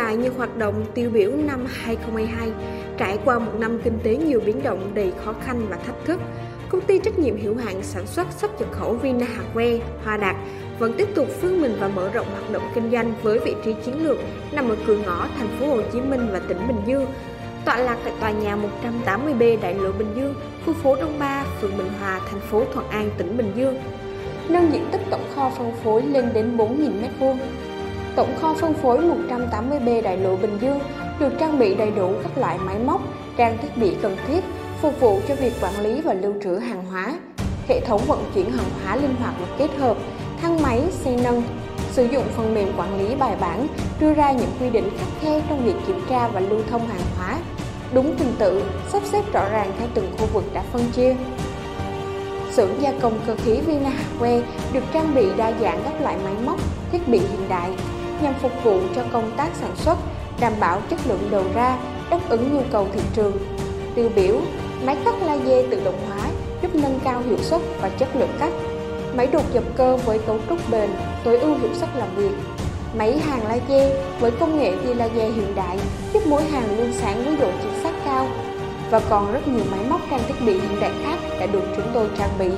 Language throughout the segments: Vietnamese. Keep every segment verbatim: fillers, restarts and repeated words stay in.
lại nhiều hoạt động tiêu biểu năm hai không hai hai. Trải qua một năm kinh tế nhiều biến động đầy khó khăn và thách thức, công ty trách nhiệm hữu hạn sản xuất xuất nhập khẩu Vina Hardware Hoa Đạt vẫn tiếp tục vươn mình và mở rộng hoạt động kinh doanh với vị trí chiến lược nằm ở cửa ngõ thành phố Hồ Chí Minh và tỉnh Bình Dương. Tọa lạc tại tòa nhà một trăm tám mươi B Đại lộ Bình Dương, khu phố Đông Ba, phường Bình Hòa, thành phố Thuận An, tỉnh Bình Dương. Nâng diện tích tổng kho phân phối lên đến bốn nghìn mét vuông. Tổng kho phân phối một trăm tám mươi B Đại lộ Bình Dương được trang bị đầy đủ các loại máy móc, trang thiết bị cần thiết phục vụ cho việc quản lý và lưu trữ hàng hóa. Hệ thống vận chuyển hàng hóa linh hoạt và kết hợp, thang máy, xe nâng, sử dụng phần mềm quản lý bài bản, đưa ra những quy định khắt khe trong việc kiểm tra và lưu thông hàng hóa, đúng trình tự, sắp xếp rõ ràng theo từng khu vực đã phân chia. Xưởng gia công cơ khí Vina Hardware được trang bị đa dạng các loại máy móc, thiết bị hiện đại nhằm phục vụ cho công tác sản xuất, đảm bảo chất lượng đầu ra, đáp ứng nhu cầu thị trường. Tiêu biểu, máy cắt laser tự động hóa giúp nâng cao hiệu suất và chất lượng cắt, máy đột dập cơ với cấu trúc bền, tối ưu hiệu suất làm việc, máy hàng laser với công nghệ tia laser hiện đại giúp mỗi hàng luôn sáng với độ chính xác cao, và còn rất nhiều máy móc trang thiết bị hiện đại khác đã được chúng tôi trang bị.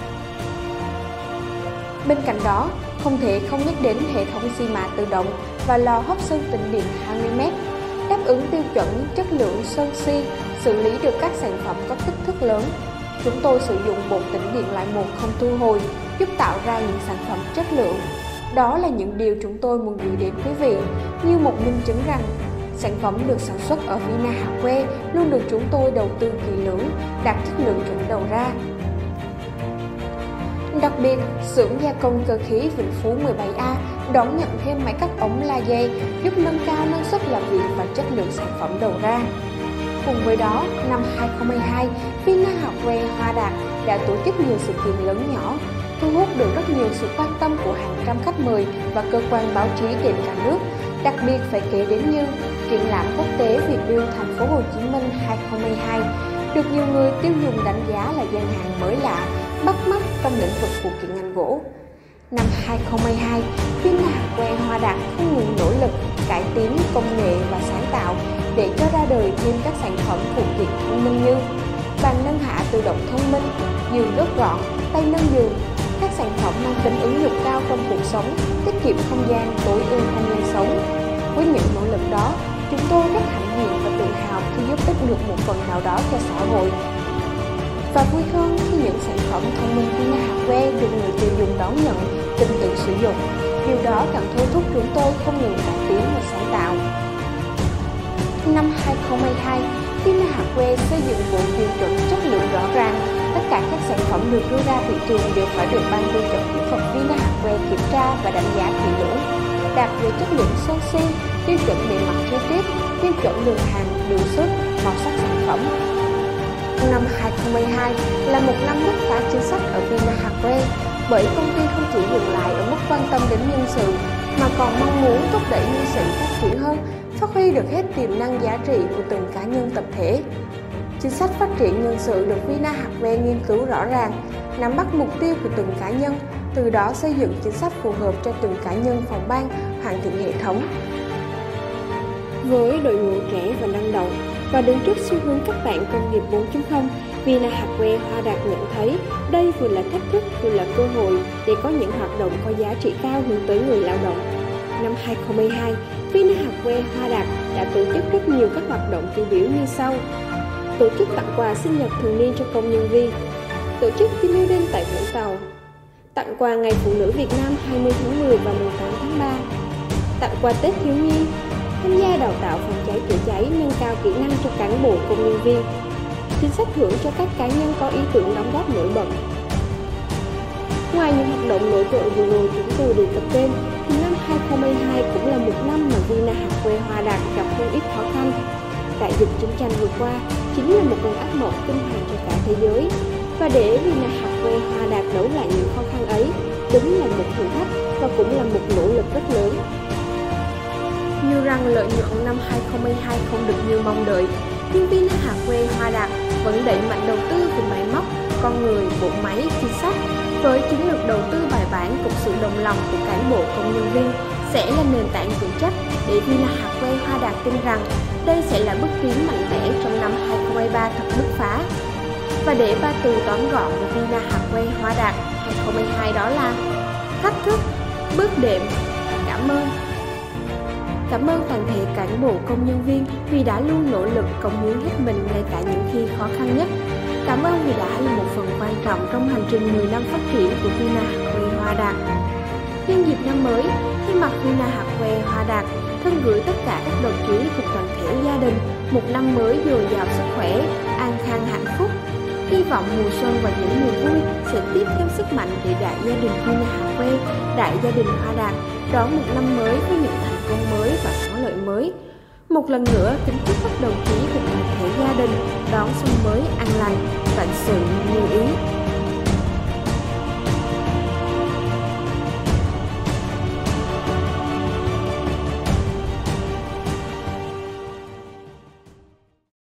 Bên cạnh đó, không thể không nhắc đến hệ thống xi mạ tự động và lò hấp sơn tĩnh điện hai mươi mét, đáp ứng tiêu chuẩn chất lượng sơn xi, xử lý được các sản phẩm có kích thước lớn. Chúng tôi sử dụng bột tĩnh điện loại một không thu hồi, giúp tạo ra những sản phẩm chất lượng. Đó là những điều chúng tôi muốn gửi đến quý vị, như một minh chứng rằng sản phẩm được sản xuất ở Vina Hardware luôn được chúng tôi đầu tư kỹ lưỡng, đạt chất lượng chuẩn đầu ra. Đặc biệt, xưởng gia công cơ khí Vĩnh Phú mười bảy A đón nhận thêm máy cắt ống laser giúp nâng cao năng suất làm việc và chất lượng sản phẩm đầu ra. Cùng với đó, năm hai không hai hai, Vina Hardware Hoa Đạt đã tổ chức nhiều sự kiện lớn nhỏ, thu hút được rất nhiều sự quan tâm của hàng trăm khách mời và cơ quan báo chí trên cả nước. Đặc biệt phải kể đến như triển lãm quốc tế Việt Build thành phố Hồ Chí Minh hai không hai hai được nhiều người tiêu dùng đánh giá là gian hàng mới lạ, bắt mắt trong lĩnh vực phụ kiện ngành gỗ. Năm hai không hai hai, Vina Hardware Hoa Đạt không ngừng nỗ lực cải tiến công nghệ và sáng tạo để cho ra đời thêm các sản phẩm phụ kiện thông minh như bàn nâng hạ tự động thông minh, giường gấp gọn, tay nâng giường, các sản phẩm mang tính ứng dụng cao trong cuộc sống, tiết kiệm không gian, tối ưu không gian sống. Với những nỗ lực đó, chúng tôi rất hãnh diện và tự hào khi giúp ích được một phần nào đó cho xã hội. Và vui hơn khi những sản phẩm thông minh Vina Hardware được người tiêu dùng đón nhận, tin tưởng sử dụng. Điều đó càng thôi thúc chúng tôi không ngừng cải tiến và sáng tạo. Năm hai không hai hai, Vina Hardware xây dựng bộ tiêu chuẩn chất lượng rõ ràng. Tất cả các sản phẩm được đưa ra thị trường đều phải được ban tiêu chuẩn kỹ thuật Vina Hardware kiểm tra và đánh giá kỹ lưỡng, đạt về chất lượng sơn xi, tiêu chuẩn bề mặt chi tiết, tiêu chuẩn đường hàng, đường xuất, màu sắc sản phẩm. Năm hai không hai hai là một năm bứt phá chính sách ở Vina Hardware, bởi công ty không chỉ dừng lại ở mức quan tâm đến nhân sự, mà còn mong muốn thúc đẩy nhân sự phát triển hơn, phát huy được hết tiềm năng giá trị của từng cá nhân tập thể. Chính sách phát triển nhân sự được Vina Hardware nghiên cứu rõ ràng, nắm bắt mục tiêu của từng cá nhân, từ đó xây dựng chính sách phù hợp cho từng cá nhân phòng ban, hoàn thiện hệ thống. Với đội ngũ trẻ và năng động và đứng trước xu hướng cách mạng công nghiệp bốn chấm không, Vina Hardware Hoa Đạt nhận thấy đây vừa là thách thức vừa là cơ hội để có những hoạt động có giá trị cao hướng tới người lao động. Năm hai không hai hai, Vina Hardware Hoa Đạt đã tổ chức rất nhiều các hoạt động tiêu biểu như sau: tổ chức tặng quà sinh nhật thường niên cho công nhân viên, tổ chức team building tại Vũng Tàu, tặng quà Ngày Phụ nữ Việt Nam hai mươi tháng mười và mùng tám tháng ba, tặng quà Tết thiếu nhi, tham gia đào tạo phòng cháy chữa cháy, nâng cao kỹ năng cho cán bộ công nhân viên, chính sách thưởng cho các cá nhân có ý tưởng đóng góp nổi bật. Ngoài những hoạt động nổi trội vừa rồi chúng tôi đề cập trên, thì năm hai không hai hai cũng là một năm mà Vina Hardware Hoa Đạt gặp không ít khó khăn. Đại dịch chiến tranh vừa qua chính là một cơn ác mộng kinh hoàng cho cả thế giới, và để Vina Hardware Hoa Đạt đấu lại những khó khăn ấy đúng là một thử thách và cũng là một nỗ lực rất lớn. Như rằng lợi nhuận năm hai không hai hai không được như mong đợi, nhưng Vina Hardware Hoa Đạt vẫn đẩy mạnh đầu tư về máy móc, con người, bộ máy, chính sách. Với chiến lược đầu tư bài bản cùng sự đồng lòng của cán bộ công nhân viên sẽ là nền tảng vững chắc để Vina Hardware Hoa Đạt tin rằng đây sẽ là bước tiến mạnh mẽ trong năm hai không hai ba thật bứt phá. Và để ba từ tóm gọn về Vina Hardware Hoa Đạt hai không hai hai đó là thách thức, bước đệm, cảm ơn. Cảm ơn toàn thể cán bộ công nhân viên vì đã luôn nỗ lực cống hiến hết mình ngay cả những khi khó khăn nhất. Cảm ơn vì đã là một phần quan trọng trong hành trình mười năm phát triển của Vina Hardware Hoa Đạt. Nhân dịp năm mới, thay mặt Vina Hardware Hoa Đạt, thân gửi tất cả các đồng chí thuộc toàn thể gia đình một năm mới dồi dào sức khỏe, an khang hạnh phúc. Hy vọng mùa xuân và những niềm vui sẽ tiếp thêm sức mạnh để đại gia đình Vina Hardware, đại gia đình Hoa Đạt đón một năm mới với những thành công mới và thắng lợi mới. Một lần nữa kính chúc các đồng chí cùng toàn thể gia đình đón xuân mới an lành, vạn sự như ý.